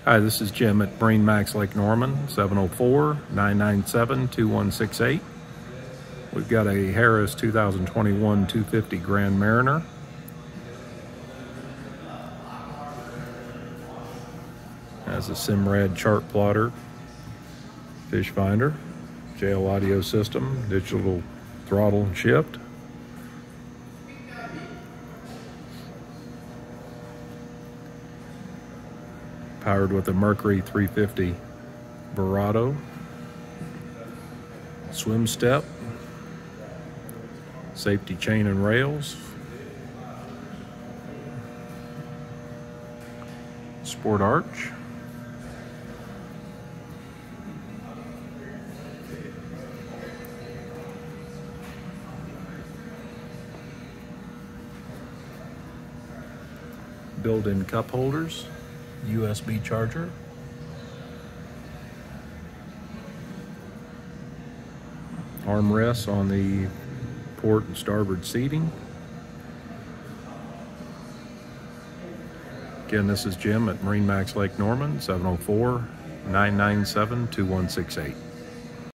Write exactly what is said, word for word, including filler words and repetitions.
Hi, this is Jim at MarineMax Lake Norman, seven oh four, nine nine seven, two one six eight. We've got a Harris two thousand twenty-one two fifty Grand Mariner. Has a Simrad chart plotter, fish finder, jail audio system, digital throttle and shift. Powered with a Mercury three fifty Verado, swim step, safety chain and rails, sport arch, built-in cup holders, U S B charger, armrests on the port and starboard seating. Again, this is Jim at MarineMax Lake Norman, seven oh four, nine nine seven, two one six eight.